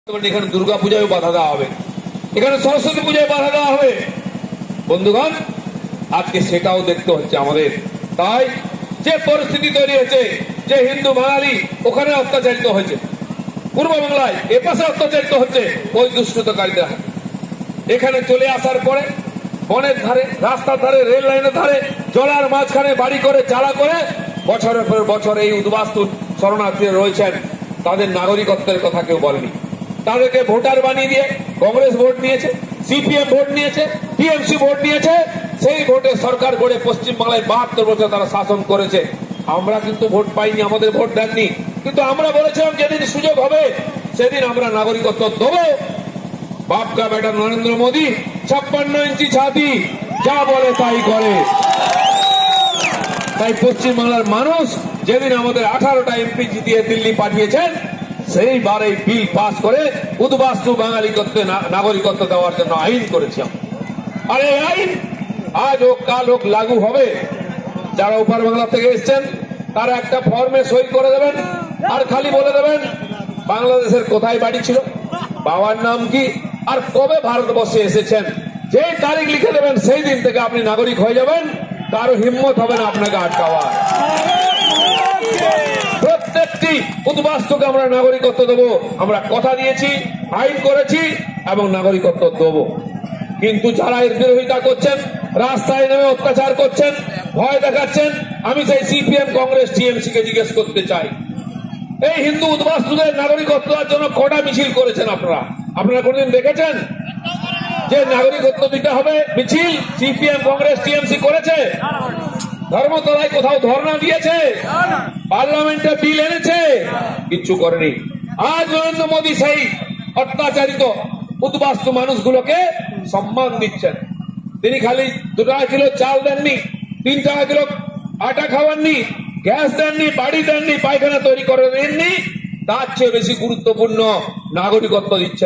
এখানে দুর্গা পূজায় বাধা দেওয়া হবে, এখানে সরস্বতী পূজায় বাধা দেওয়া হবে। বন্ধুগণ, আজকে সেটাও দেখতে হচ্ছে আমাদের। তাই যে পরিস্থিতি তৈরি হয়েছে, যে হিন্দু বাঙালি ওখানে অত্যাচারিত হয়েছে, পূর্ব বাংলায় এপাশে অত্যাচারিত হচ্ছে ওই দুষ্কৃতকারীরা এখানে চলে আসার পরে বনের ধারে, রাস্তার ধারে, রেল লাইনের ধারে, জলার মাঝখানে বাড়ি করে, চালা করে বছরের পর বছর এই উদ্বাস্তু শরণার্থীরা রয়েছেন। তাদের নাগরিকত্বের কথা কেউ বলেনি। তাদেরকে ভোটার বানিয়ে দিয়ে কংগ্রেস ভোট নিয়েছে, সিপিএম ভোট নিয়েছে, টিএমসি ভোট নিয়েছে। সেই ভোটে সরকার গড়ে পশ্চিমবাংলায় 72 বছর তারা শাসন করেছে। আমরা কিন্তু ভোট পাইনি, আমাদের ভোট দেননি। কিন্তু আমরা বলেছিলাম যেদিন সুযোগ হবে সেদিন আমরা নাগরিকত্ব দেবো। বাপ কা বেটা নরেন্দ্র মোদী 56 ইঞ্চি ছাতি, যা বলে তাই করে। তাই পশ্চিমবাংলার মানুষ যেদিন আমাদের 18টা এমপি জিতিয়ে দিল্লি পাঠিয়েছেন, সেইবার এই বিল পাস করে উদ্বাস্তু বাঙালিত্বে নাগরিকত্ব দেওয়ার জন্য আইন করেছি। আর এই আইন আজ হোক কাল হোক লাগু হবে। যারা উপর বাংলা থেকে এসছেন তারা একটা ফর্মে সই করে দেবেন, আর খালি বলে দেবেন বাংলাদেশের কোথায় বাড়ি ছিল, বাবার নাম কি, আর কবে ভারতবর্ষে এসেছেন। যে তারিখ লিখে দেবেন সেই দিন থেকে আপনি নাগরিক হয়ে যাবেন। কারো হিম্মত হবে না আপনাকে আটকাওয়ার। প্রত্যেকটি উদ্বাস্তুকে আমরা নাগরিকত্ব দেবো। আমরা কথা দিয়েছি, আইন করেছি এবং নাগরিকত্ব দেবো। কিন্তু যারা এর বিরোধিতা করছেন, রাস্তায় নেমে অত্যাচার করছেন, ভয় দেখাচ্ছেন, আমি সেই সিপিএম, কংগ্রেস, টিএমসি কে জিজ্ঞেস করতে চাই, এই হিন্দু উদ্বাস্তুদের নাগরিকত্ব দেওয়ার জন্য কটা মিছিল করেছেন আপনারা? আপনারা কোনদিন দেখেছেন যে নাগরিকত্ব দিতে হবে মিছিল সিপিএম, কংগ্রেস, টিএমসি করেছে? ধর্মতলায় কোথাও ধর্ণা দিয়েছে? পার্লামেন্টে বিল এনেছে? কিচ্ছু করেনি। আজ নরেন্দ্র মোদী সেই অত্যাচারিত উদ্বাস্তু মানুষগুলোকে সম্মান দিচ্ছেন। তিনি খালি 2 টাকা কিলো চাল দেননি, 3 টাকা কিলো আটা খাওয়াননি, গ্যাস দেননি, বাড়ি দেননি, পায়খানা তৈরি করে দেননি, তার চেয়ে বেশি গুরুত্বপূর্ণ নাগরিকত্ব দিচ্ছেন।